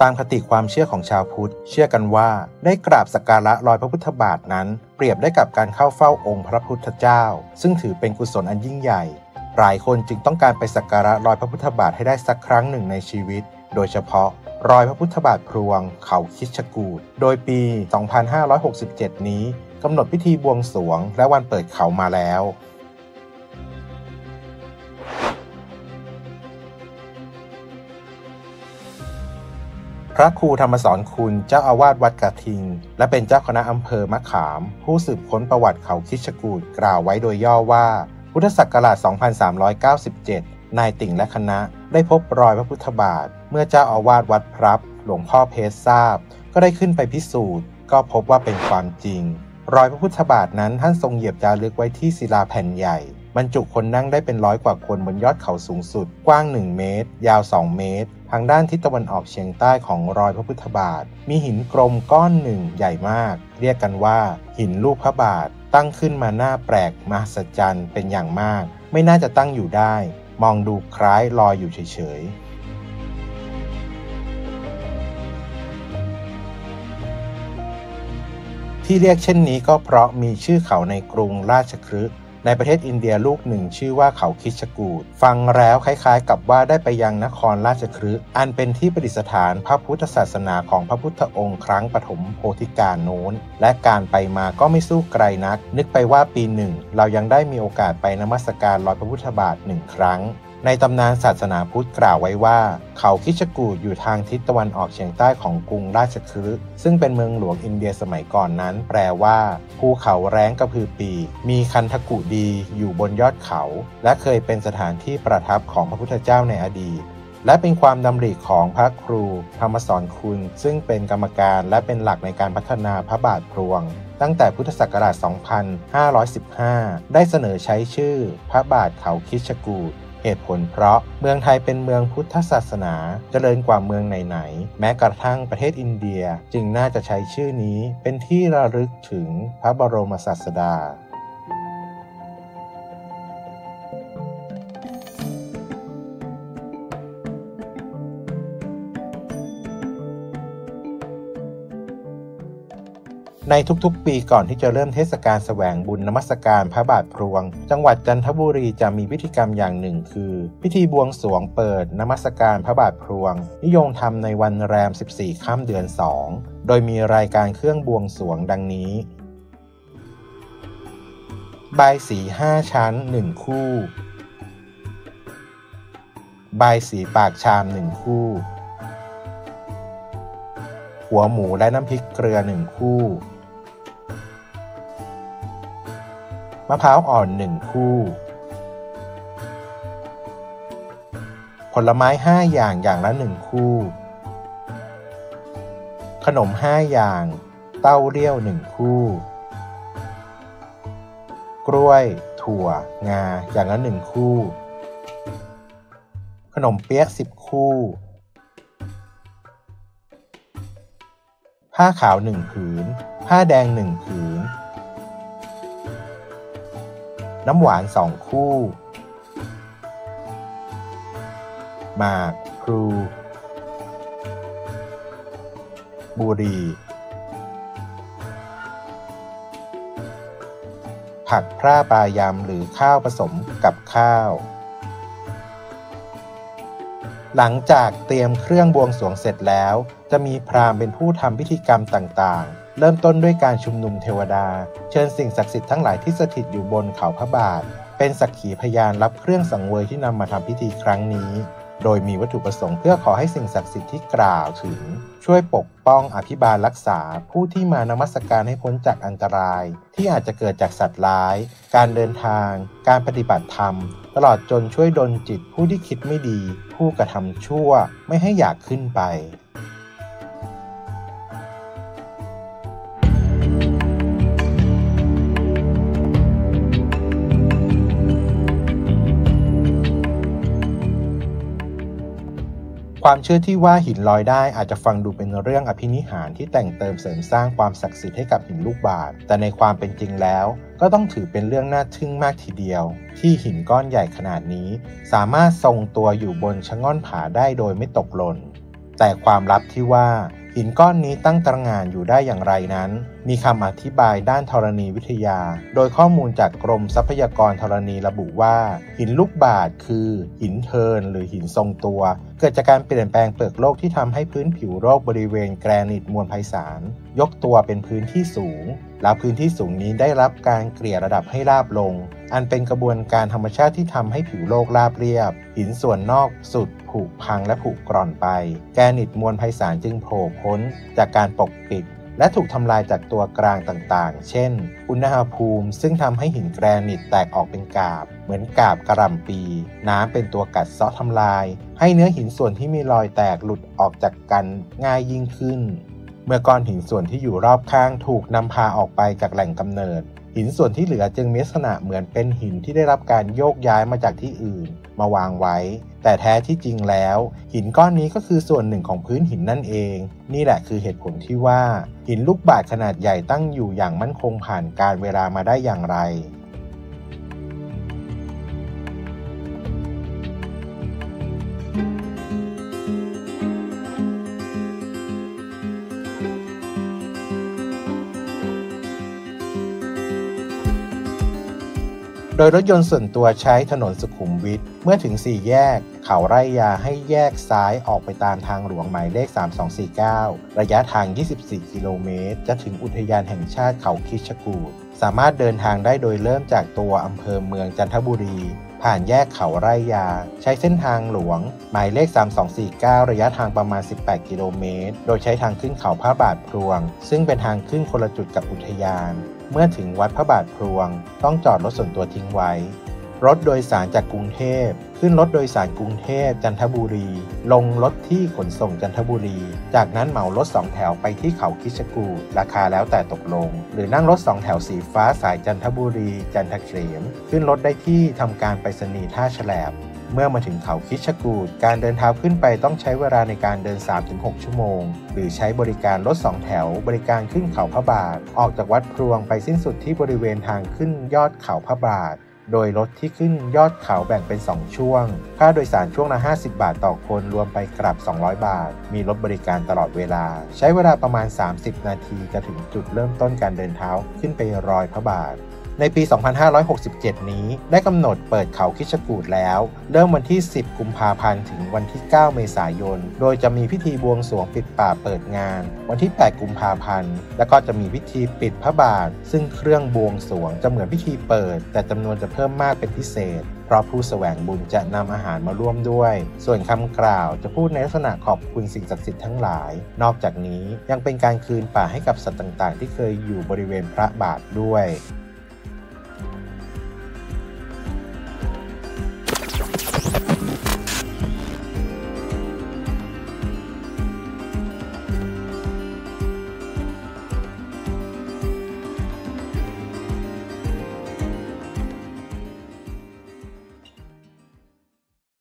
ตามคติความเชื่อของชาวพุทธเชื่อกันว่าได้กราบสักการะรอยพระพุทธบาทนั้นเปรียบได้กับการเข้าเฝ้าองค์พระพุทธเจ้าซึ่งถือเป็นกุศลอันยิ่งใหญ่หลายคนจึงต้องการไปสักการะรอยพระพุทธบาทให้ได้สักครั้งหนึ่งในชีวิตโดยเฉพาะรอยพระพุทธบาทพลวงเขาคิชกูฏโดยปี 2567 นี้กำหนดพิธีบวงสรวงและวันเปิดเขามาแล้วพระครูธรรมสรคุณเจ้าอาวาสวัดกระทิงและเป็นเจ้าคณะอำเภอมะขามผู้สืบค้นประวัติเขาคิชกูฏกล่าวไว้โดยย่อว่าพุทธศักราช 2397 นายติ่งและคณะได้พบรอยพระพุทธบาทเมื่อเจ้าอาวาสวัดพรับหลวงพ่อเพชรทราบก็ได้ขึ้นไปพิสูจน์ก็พบว่าเป็นความจริงรอยพระพุทธบาทนั้นท่านทรงเหยียบจารึกไว้ที่ศิลาแผ่นใหญ่บรรจุคนนั่งได้เป็น100 กว่าคนบนยอดเขาสูงสุดกว้าง1 เมตรยาว2 เมตรทางด้านทิศตะวันออกเฉียงใต้ของรอยพระพุทธบาทมีหินกลมก้อนหนึ่งใหญ่มากเรียกกันว่าหินรูปพระบาทตั้งขึ้นมาหน้าแปลกมหัศจรรย์เป็นอย่างมากไม่น่าจะตั้งอยู่ได้มองดูคล้ายลอยอยู่เฉยๆที่เรียกเช่นนี้ก็เพราะมีชื่อเขาในกรุงราชคฤห์ในประเทศอินเดียลูกหนึ่งชื่อว่าเขาคิชกูฏฟังแล้วคล้ายๆกับว่าได้ไปยังนครราชคฤห์อันเป็นที่ประดิษฐานพระพุทธศาสนาของพระพุทธองค์ครั้งปฐมโพธิกาลโน้นและการไปมาก็ไม่สู้ไกลนักนึกไปว่าปีหนึ่งเรายังได้มีโอกาสไปนมัสการรอยพระพุทธบาท1 ครั้งในตำนานศาสนาพุทธกล่าวไว้ว่าเขาคิชกูฏอยู่ทางทิศตะวันออกเฉียงใต้ของกรุงราชคฤห์ซึ่งเป็นเมืองหลวงอินเดียสมัยก่อนนั้นแปลว่าภูเขาแร้งกระพือปีกมีคันธกุฎีอยู่บนยอดเขาและเคยเป็นสถานที่ประทับของพระพุทธเจ้าในอดีตและเป็นความดำริของพระครูธรรมสรคุณซึ่งเป็นกรรมการและเป็นหลักในการพัฒนาพระบาทพลวงตั้งแต่พุทธศักราช 2515 ได้เสนอใช้ชื่อพระบาทเขาคิชกูฏเหตุผลเพราะเมืองไทยเป็นเมืองพุทธศาสนาเจริญกว่าเมืองไหนๆแม้กระทั่งประเทศอินเดียจึงน่าจะใช้ชื่อนี้เป็นที่ระลึกถึงพระบรมศาสดาในทุกๆปีก่อนที่จะเริ่มเทศกาลแสวงบุญนมัสการพระบาทพลวงจังหวัดจันทบุรีจะมีพิธีกรรมอย่างหนึ่งคือพิธีบวงสรวงเปิดนมัสการพระบาทพลวงนิยมทำในวันแรม14 ค่ำเดือน 2โดยมีรายการเครื่องบวงสรวงดังนี้บายสี5 ชั้น1 คู่บายสีปากชาม1 คู่หัวหมูและน้ำพริกเกลือ1 คู่มะพร้าวอ่อน1 คู่ผลไม้5 อย่างอย่างละ1 คู่ขนม5 อย่างเต้าเลี่ยว1 คู่กล้วยถั่วงาอย่างละ1 คู่ขนมเปี๊ยะ10 คู่ผ้าขาว1 ผืนผ้าแดง1 ผืนน้ำหวาน2 คู่หมากพลูบุหรี่ผักพร่าปลายำหรือข้าวผสมกับข้าวหลังจากเตรียมเครื่องบวงสรวงเสร็จแล้วจะมีพราหมณ์เป็นผู้ทำพิธีกรรมต่างๆเริ่มต้นด้วยการชุมนุมเทวดาเชิญสิ่งศักดิ์สิทธิ์ทั้งหลายที่สถิตอยู่บนเขาพระบาทเป็นสักขีพยานรับเครื่องสังเวยที่นำมาทำพิธีครั้งนี้โดยมีวัตถุประสงค์เพื่อขอให้สิ่งศักดิ์สิทธิ์ที่กล่าวถึงช่วยปกป้องอภิบาลรักษาผู้ที่มานมัสการให้พ้นจากอันตรายที่อาจจะเกิดจากสัตว์ร้ายการเดินทางการปฏิบัติธรรมตลอดจนช่วยดลจิตผู้ที่คิดไม่ดีผู้กระทำชั่วไม่ให้อยากขึ้นไป ความเชื่อที่ว่าหินลอยได้อาจจะฟังดูเป็นเรื่องอภินิหารที่แต่งเติมเสริมสร้างความศักดิ์สิทธิ์ให้กับหินลูกบาศก์แต่ในความเป็นจริงแล้วก็ต้องถือเป็นเรื่องน่าทึ่งมากทีเดียวที่หินก้อนใหญ่ขนาดนี้สามารถทรงตัวอยู่บนชะง่อนผาได้โดยไม่ตกหล่นแต่ความลับที่ว่าหินก้อนนี้ตั้งตระหง่านอยู่ได้อย่างไรนั้นมีคำอธิบายด้านธรณีวิทยาโดยข้อมูลจากกรมทรัพยากรธรณีระบุว่าหินลูกบาศก์คือหินเทิร์นหรือหินทรงตัวเกิดจากการเปลี่ยนแปลงเปลือกโลกที่ทำให้พื้นผิวโลกบริเวณแกรนิตมวลไพศาลยกตัวเป็นพื้นที่สูงแล้วพื้นที่สูงนี้ได้รับการเกลี่ยระดับให้ราบลงอันเป็นกระบวนการธรรมชาติที่ทำให้ผิวโลกราบเรียบหินส่วนนอกสุดผุพังและผุกร่อนไปแกรนิตมวลไพศาลจึงโผล่พ้นจากการปกปิดและถูกทำลายจากตัวกลางต่างๆเช่นอุณหภูมิซึ่งทำให้หินแกรนิตแตกออกเป็นกาบเหมือนกาบกระหล่ำปีน้ำเป็นตัวกัดเซาะทำลายให้เนื้อหินส่วนที่มีรอยแตกหลุดออกจากกันง่ายยิ่งขึ้นเมื่อก้อนหินส่วนที่อยู่รอบข้างถูกนำพาออกไปจากแหล่งกำเนิดหินส่วนที่เหลือจึงมีลักษณะเหมือนเป็นหินที่ได้รับการโยกย้ายมาจากที่อื่นมาวางไว้แต่แท้ที่จริงแล้วหินก้อนนี้ก็คือส่วนหนึ่งของพื้นหินนั่นเองนี่แหละคือเหตุผลที่ว่าหินลูกบาศก์ขนาดใหญ่ตั้งอยู่อย่างมั่นคงผ่านกาลเวลามาได้อย่างไรโดยรถยนต์ส่วนตัวใช้ถนนสุขุมวิทเมื่อถึง4แยกเขาไร่ยาให้แยกซ้ายออกไปตามทางหลวงหมายเลข3249ระยะทาง24กิโลเมตรจะถึงอุทยานแห่งชาติเขาคิชกูฏสามารถเดินทางได้โดยเริ่มจากตัวอำเภอเมืองจันทบุรีผ่านแยกเขาไร่ยาใช้เส้นทางหลวงหมายเลข3249ระยะทางประมาณ18กิโลเมตรโดยใช้ทางขึ้นเขาพระบาทพลวงซึ่งเป็นทางขึ้นคนละจุดกับอุทยานเมื่อถึงวัดพระบาทพลวงต้องจอดรถส่วนตัวทิ้งไว้รถโดยสารจากกรุงเทพขึ้นรถโดยสารกรุงเทพจันทบุรีลงรถที่ขนส่งจันทบุรีจากนั้นเหมารถ2แถวไปที่เขาคิชกูฏราคาแล้วแต่ตกลงหรือนั่งรถ2แถวสีฟ้าสายจันทบุรีจันทเขมขึ้นรถได้ที่ทำการไปรษณีย์ท่าแฉลบเมื่อมาถึงเขาคิชกูฏการเดินเท้าขึ้นไปต้องใช้เวลาในการเดิน 3-6 ชั่วโมงหรือใช้บริการรถ2แถวบริการขึ้นเขาพระบาทออกจากวัดพลวงไปสิ้นสุดที่บริเวณทางขึ้นยอดเขาพระบาทโดยรถที่ขึ้นยอดเขาแบ่งเป็น2ช่วงค่าโดยสารช่วงละ50 บาทต่อคนรวมไปกลับ200 บาทมีรถบริการตลอดเวลาใช้เวลาประมาณ30 นาทีจะถึงจุดเริ่มต้นการเดินเท้าขึ้นไปรอยพระบาทในปี 2567 นี้ได้กำหนดเปิดเขาคิชกูฏแล้วเริ่มวันที่ 10 กุมภาพันธ์ถึงวันที่ 9 เมษายนโดยจะมีพิธีบวงสรวงปิดป่าเปิดงานวันที่ 8 กุมภาพันธ์และก็จะมีพิธีปิดพระบาทซึ่งเครื่องบวงสรวงจะเหมือนพิธีเปิดแต่จำนวนจะเพิ่มมากเป็นพิเศษเพราะผู้แสวงบุญจะนำอาหารมาร่วมด้วยส่วนคำกล่าวจะพูดในลักษณะขอบคุณสิ่งศักดิ์สิทธิ์ทั้งหลายนอกจากนี้ยังเป็นการคืนป่าให้กับสัตว์ต่างๆที่เคยอยู่บริเวณพระบาทด้วย